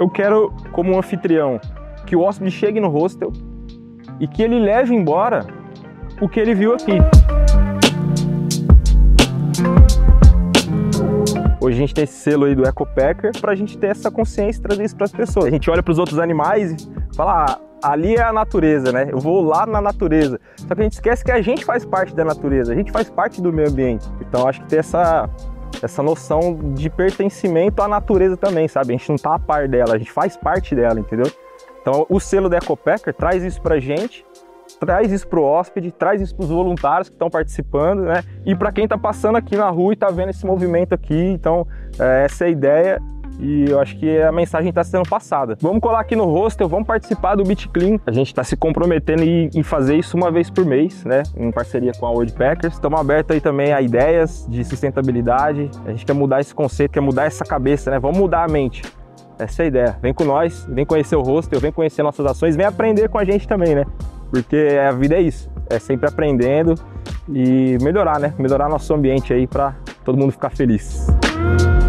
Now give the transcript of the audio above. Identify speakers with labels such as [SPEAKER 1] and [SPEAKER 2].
[SPEAKER 1] Eu quero, como um anfitrião, que o hóspede chegue no hostel e que ele leve embora o que ele viu aqui. Hoje a gente tem esse selo aí do Ecopacker pra gente ter essa consciência e trazer isso pras pessoas. A gente olha pros outros animais e fala, ali é a natureza, né? Eu vou lá na natureza. Só que a gente esquece que a gente faz parte da natureza, a gente faz parte do meio ambiente. Então acho que ter essa noção de pertencimento à natureza também, sabe? A gente não tá a par dela, a gente faz parte dela, entendeu? Então o selo do Ecopacker traz isso pra gente, traz isso pro hóspede, traz isso pros voluntários que estão participando, né? E para quem tá passando aqui na rua e tá vendo esse movimento aqui. Então essa é a ideia e eu acho que a mensagem está sendo passada. Vamos colar aqui no hostel, vamos participar do Beach Clean. A gente está se comprometendo em fazer isso uma vez por mês, né? Em parceria com a Worldpackers. Estamos abertos aí também a ideias de sustentabilidade. A gente quer mudar esse conceito, quer mudar essa cabeça, né? Vamos mudar a mente. Essa é a ideia. Vem com nós, vem conhecer o hostel, vem conhecer nossas ações, vem aprender com a gente também, né? Porque a vida é isso, é sempre aprendendo e melhorar, né? Melhorar nosso ambiente aí para todo mundo ficar feliz.